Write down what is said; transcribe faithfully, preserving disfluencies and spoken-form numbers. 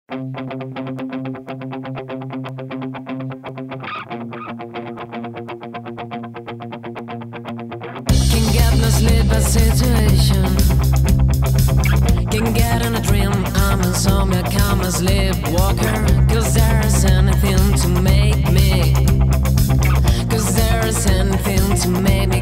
Can't get no sleep, a situation. Can't get in a dream, I'm a zombie, I'm a sleepwalker. Cause there's anything to make me. Cause there's anything to make me